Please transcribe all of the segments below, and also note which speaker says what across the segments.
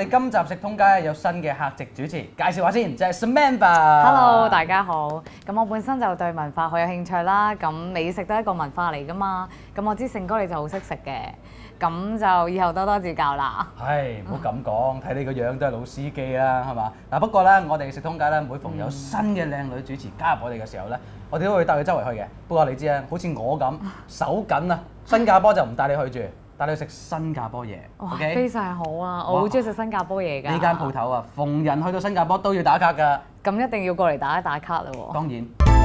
Speaker 1: 哋今集食通街有新嘅客席主持，介紹下先，就係 Samantha。
Speaker 2: Hello， 大家好。咁我本身就對文化好有興趣啦。咁美食都係一個文化嚟㗎嘛。咁我知勝哥你就好識食嘅，咁就以後多多指教啦。
Speaker 1: 係，唔好咁講，睇你個樣都係老司機啦，係嘛？嗱，不過咧，我哋食通街咧，每逢有新嘅靚女主持加入我哋嘅時候咧，我哋都會帶佢周圍去嘅。不過你知啊，好似我咁手緊啊，新加坡就唔帶你去住。帶你去食新加坡嘢 ，OK？
Speaker 2: 非常好啊！我好中意食新加坡嘢㗎。
Speaker 1: 呢間鋪頭啊，逢人去到新加坡都要打卡㗎。
Speaker 2: 咁一定要過嚟打一打卡啦喎。
Speaker 1: 當然。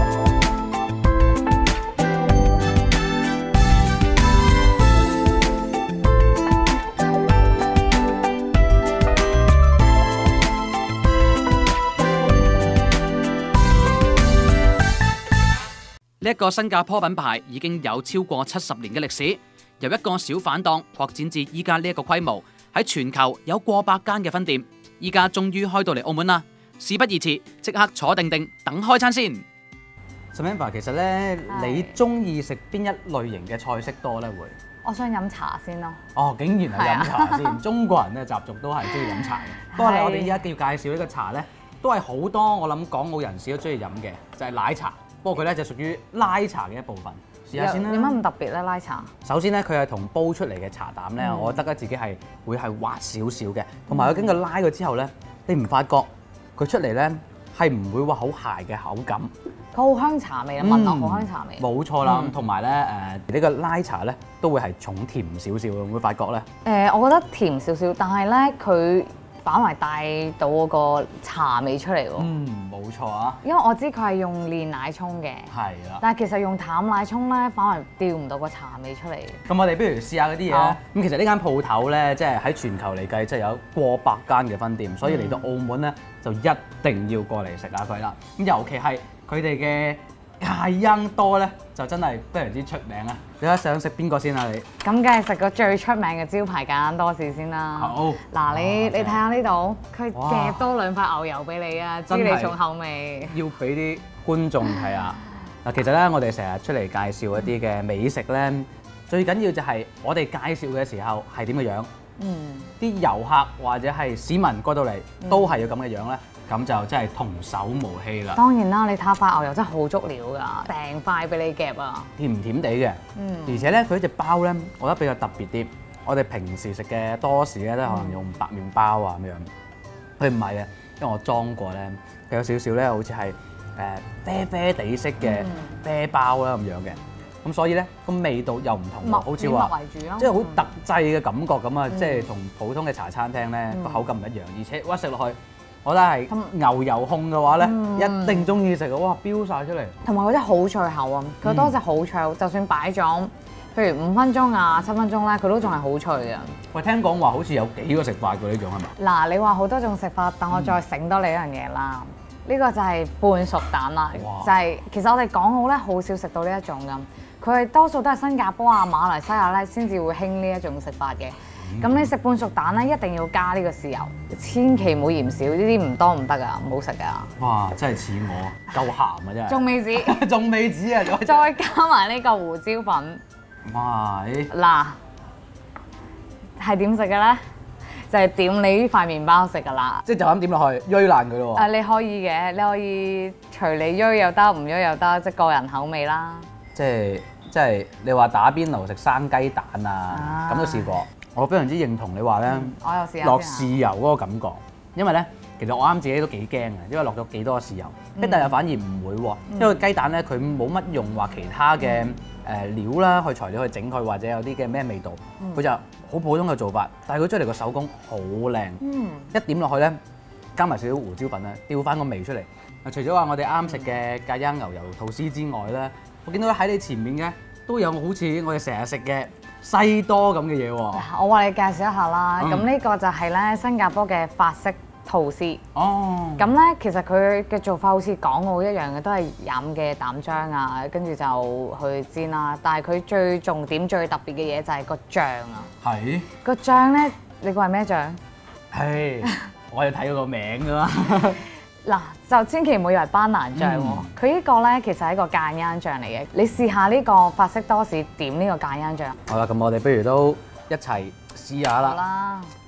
Speaker 1: 呢一個新加坡品牌已經有超過70年嘅歷史。由一個小販檔擴展至依家呢一個規模，喺全球有過百間嘅分店，依家終於開到嚟澳門啦！事不宜遲，即刻坐定定等開餐先。Samantha， 其實咧，你中意食邊一類型嘅菜式多咧？會？
Speaker 2: 我想飲茶先咯。
Speaker 1: 哦，竟然係飲茶先！中國人嘅習俗都係中意飲茶嘅。不過我哋依家要介紹呢個茶咧，都係好多我諗港澳人士都中意飲嘅，就係奶茶。不過佢咧就屬於拉茶嘅一部分。試下先啦。
Speaker 2: 有乜咁特別咧？拉茶
Speaker 1: 首先咧，佢係同煲出嚟嘅茶膽咧，我覺得自己係會係滑少少嘅，同埋佢經過拉過之後咧，你唔發覺佢出嚟咧係唔會話好鞋嘅口感。
Speaker 2: 佢好香茶味啊，聞落好香茶味。
Speaker 1: 冇錯啦，同埋咧呢個拉茶咧都會係重甜少少嘅，會唔會發覺咧？
Speaker 2: 我覺得甜少少，但係咧佢反為帶到嗰個茶味出嚟喎。
Speaker 1: 冇錯啊。因
Speaker 2: 為我知佢係用煉奶沖嘅。係啦。但係其實用淡奶沖咧，反而調唔到個茶味出嚟。
Speaker 1: 咁我哋不如試下嗰啲嘢啦。咁其實呢間鋪頭咧，即係喺全球嚟計，即係有過百間嘅分店，所以嚟到澳門咧，就一定要過嚟食下佢啦。咁尤其係佢哋嘅芥恩多咧，就真係非常之出名啊！你睇想食邊個先啊？你
Speaker 2: 咁梗係食個最出名嘅招牌芥恩多士先啦。好，嗱你睇下呢度，佢夾多2塊牛油俾你啊，知你重口味。
Speaker 1: 要俾啲觀眾睇下嗱，其實咧我哋成日出嚟介紹一啲嘅美食咧，最緊要就係我哋介紹嘅時候係點嘅樣。啲遊客或者係市民過到嚟都係要咁嘅樣咧。咁就真係童叟無欺啦！
Speaker 2: 當然啦，你睇下塊牛油真係好足料㗎，成塊俾你夾啊！
Speaker 1: 甜甜地嘅，而且咧佢呢隻包咧，我覺得比較特別啲。我哋平時食嘅多士咧都可能用白麵包啊咁樣，佢唔係嘅，因為我裝過咧，佢有少少咧好似係啡啡地色嘅啡包啦咁樣嘅，咁所以咧個味道又唔同喎，好似話即係好特製嘅感覺咁啊！即係同普通嘅茶餐廳咧個口感唔一樣，而且哇食落去。我覺得係牛油控嘅話咧，一定中意食嘅，哇飆晒出嚟！同埋
Speaker 2: 佢真係好脆口啊！佢多隻好脆，就算擺咗，譬如5分鐘啊、7分鐘咧，佢都仲係好脆嘅。
Speaker 1: 喂，聽講話好似有幾個食法㗎呢種係咪？
Speaker 2: 嗱，你話好多種食法，等我再醒多你一樣嘢啦。呢個就係半熟蛋啦，就係其實我哋港澳咧好少食到呢一種咁，佢係多數都係新加坡啊、馬來西亞咧先至會興呢一種食法嘅。咁你食半熟蛋咧，一定要加呢個豉油，千祈唔好嫌少，呢啲唔多唔得噶，唔好食噶。
Speaker 1: 哇！真係似我，夠鹹啊真係。
Speaker 2: 仲未止，
Speaker 1: 仲未止啊！
Speaker 2: 再加埋呢個胡椒粉。
Speaker 1: 哇！
Speaker 2: 嗱，係點食嘅咧？就係點你呢塊麵包食噶啦。
Speaker 1: 即係就咁點落去，鋥爛佢咯喎。
Speaker 2: 你可以嘅，你可以隨你鋥又得，唔鋥又得，即係個人口味啦。即
Speaker 1: 係你話打邊爐食生雞蛋啊，咁都試過。我非常之認同你話咧，
Speaker 2: 我又試下
Speaker 1: 落豉油嗰個感覺，因為咧其實我啱自己都幾驚嘅，因為落咗幾多豉油，但係反而唔會喎，因為雞蛋咧佢冇乜用話其他嘅料啦去材料去整佢，或者有啲嘅咩味道，佢就好普通嘅做法，但係佢出嚟個手工好靚，一點落去咧加埋少少胡椒粉咧，調翻個味出嚟。除咗話我哋啱食嘅芥恩牛油吐司之外咧，我見到喺你前面嘅都有好似我哋成日食嘅西多咁嘅嘢喎，
Speaker 2: 我話你介紹一下啦。咁呢個就係咧新加坡嘅法式吐司。咁咧其實佢嘅做法好似港澳一樣嘅，都係飲嘅蛋漿啊，跟住就去煎啦。但係佢最重點、最特別嘅嘢就係個醬啊。係。個醬咧，你估係咩醬？係，我要睇嗰個名㗎嘛。嗱，就千祈唔好以為班蘭醬喎，佢呢個咧其實係一個芥恩醬嚟嘅。你試下呢個法式多士點呢個芥恩醬。好啦，咁我哋不如都一齊試下啦。好啦。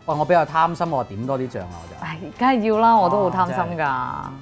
Speaker 1: 哇！我比較貪心，我點多啲醬啊，我就。
Speaker 2: 唉，梗係要啦，我都好貪心㗎。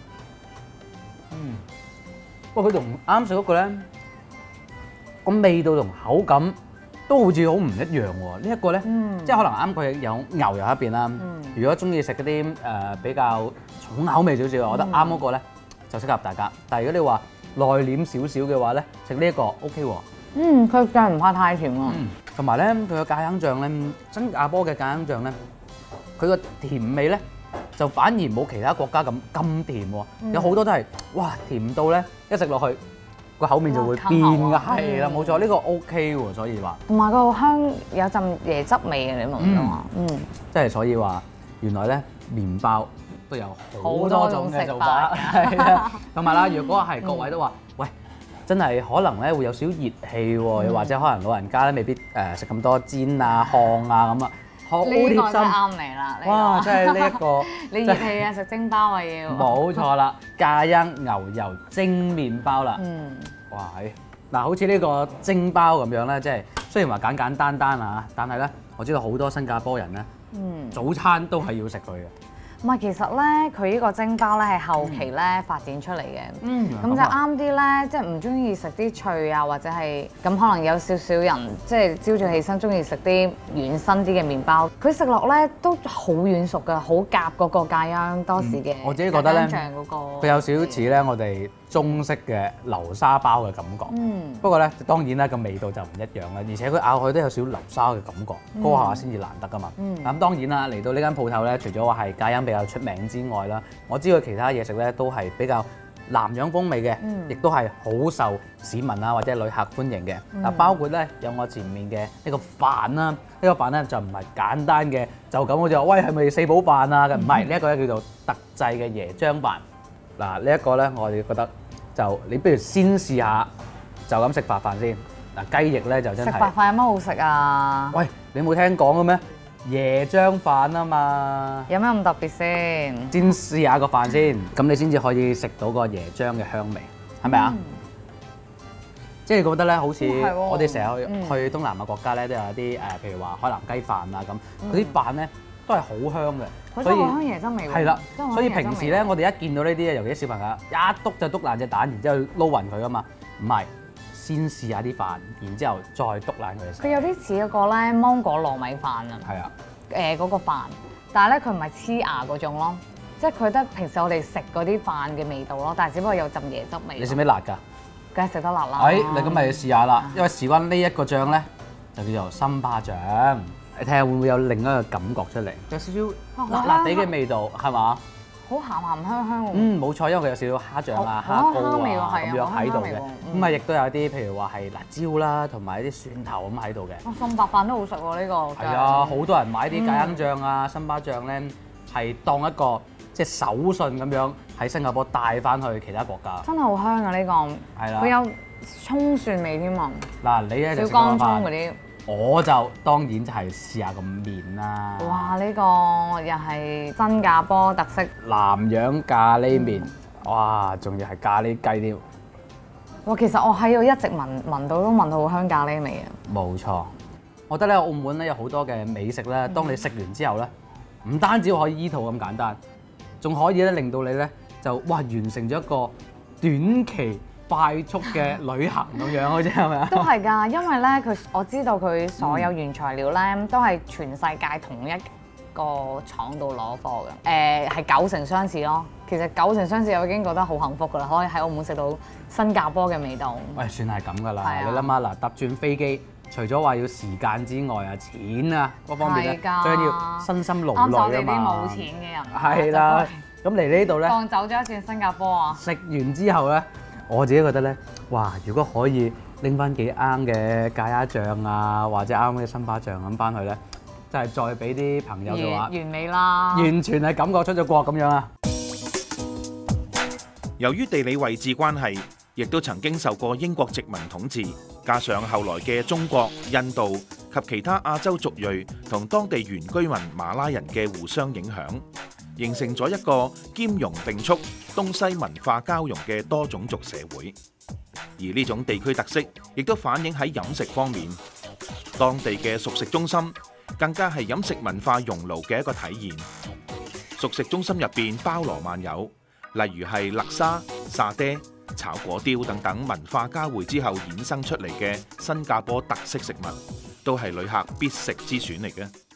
Speaker 1: 不過佢同啱食嗰個咧，個味道同口感都好似好唔一樣喎。呢一個咧，即係可能啱佢有牛油喺入邊啦。如果中意食嗰啲比較重口味少少，我覺得啱嗰個咧就適合大家。但係如果你話內斂少少嘅話咧，食呢一個 OK 喎。
Speaker 2: 佢醬唔怕太甜喎。
Speaker 1: 同埋咧，佢個芥香醬咧，新加坡嘅芥香醬咧，佢個甜味咧就反而冇其他國家咁甜喎。有好多都係哇甜到咧，一食落去個口面就會變㗎。係啦，冇錯，呢個 OK 喎。所以話
Speaker 2: 同埋個香有陣椰汁味嘅，你明唔明啊？
Speaker 1: 即係所以話原來咧麵包都有好多種嘅做法，係啊。同埋啦，如果係各位都話喂。真係可能咧會有少熱氣喎，又或者可能老人家咧未必食咁多煎啊、烘啊咁啊，好貼心。呢個真係啱你啦！哇，真係呢一個
Speaker 2: 你熱氣啊，食蒸包啊要。
Speaker 1: 冇錯啦，芥香牛油蒸麵包啦。哇，嗱，好似呢個蒸包咁樣咧，即係雖然話簡簡單單啊，但係咧我知道好多新加坡人咧，早餐都係要食佢嘅。
Speaker 2: 唔係，其實咧，佢呢個蒸包咧係後期咧發展出嚟嘅，咁就啱啲咧，即係唔中意食啲脆啊，或者係咁可能有少少人即係朝早起身中意食啲軟身啲嘅麵包，佢食落咧都好軟熟㗎，好夾嗰個芥香多士嘅。我自己覺得咧，佢有少少似咧我哋中式嘅流沙包嘅感覺。不過咧當然啦個味道就唔一樣啦，而且佢咬落去都有少少流沙嘅感覺，嗰下先至難得㗎嘛。咁當然啦，嚟到呢間鋪頭咧，除咗話係芥香比較出名之外啦，我知道其他嘢食咧都係比較南洋風味嘅，亦都係好受市民啊或者旅客歡迎嘅。嗱，包括咧有我前面嘅呢個飯啦，呢個飯咧就唔係簡單嘅，就咁好似話喂係咪四寶飯啊？唔係，呢一個咧叫做特製嘅椰漿飯。嗱，呢一個咧我哋覺得就你不如先試下，就咁食白飯先。嗱，雞翼咧就真係食白飯有乜好食啊？喂，你冇聽講嘅咩？椰漿飯啊嘛，有咩咁特別先？先試下個飯先，咁你先至可以食到個椰漿嘅香味，係咪啊？即係你覺得咧，好似我哋成日去東南亞國家咧，都有啲譬如話海南雞飯啊咁，嗰啲飯咧都係好香嘅，所以香椰汁味係啦。所以平時咧，我哋一見到呢啲咧，尤其啲小朋友一篤就篤爛隻蛋，然之後撈勻佢噶嘛，唔係。先試下啲飯，然之後再篤爛佢。佢有啲似嗰個咧芒果糯米飯啊。係啊。嗰個飯，但係咧佢唔係黐牙嗰種咯，即係佢得平時我哋食嗰啲飯嘅味道咯，但係只不過有陣椰汁味。你食唔食辣㗎？梗係食得辣啦。你咁咪試下啦，因為事關呢一個醬咧，就叫做森巴醬。你睇下會唔會有另一個感覺出嚟？有少少辣辣地嘅味道，係嘛？好鹹鹹香香喎。冇錯，因為佢有少少蝦醬啊、蝦膏啊咁樣喺度嘅。咁啊，亦都有啲譬如話係辣椒啦，同埋啲蒜頭咁喺度嘅。餸白飯都好食喎，呢個。係啊，好多人買啲芥香醬啊、森巴醬咧，係當一個即係手信咁樣喺新加坡帶翻去其他國家。真係好香啊！呢個。係啦。佢有葱蒜味添啊。嗱，你咧就食乾葱嗰啲。我就當然就係試下個麵啦。哇！呢個又係新加坡特色南洋咖喱麵。哇！仲要係咖喱雞添。哇！其實我喺度一直聞到都聞到好香咖喱味啊。冇錯，我覺得咧澳門咧有好多嘅美食咧，當你食完之後咧，唔單止可以醫肚咁簡單，仲可以咧令到你咧就哇完成咗一個短期快速嘅旅行咁樣嘅啫，係咪啊？都係㗎，因為咧我知道佢所有原材料咧都係全世界同一個廠度攞貨嘅，係9成相似咯。其實9成相似我已經覺得好幸福㗎啦，可以喺澳門食到新加坡嘅味道。喂，算係咁㗎啦，你諗下嗱，搭轉飛機，除咗話要時間之外啊，錢啊嗰方面咧，最緊要身心勞累啊嘛。啱我哋啲冇錢嘅人。係啦，咁嚟呢度咧，放走咗一轉新加坡啊！食完之後咧。我自己覺得咧，哇！如果可以拎翻幾啱嘅芥香醬啊，或者啱嘅森巴醬咁翻去咧，就係再俾啲朋友嘅話，完美啦！完全係感覺出咗國咁樣啊！
Speaker 3: 由於地理位置關係，亦都曾經受過英國殖民統治，加上後來嘅中國、印度及其他亞洲族裔同當地原居民馬拉人嘅互相影響，形成咗一個兼容並蓄、東西文化交融嘅多種族社會。而呢種地區特色亦都反映喺飲食方面，當地嘅熟食中心更加係飲食文化熔爐嘅一個體現。熟食中心入邊包羅萬有，例如係勒沙、沙爹、炒粿條等等文化交匯之後衍生出嚟嘅新加坡特色食物，都係旅客必食之選嚟嘅。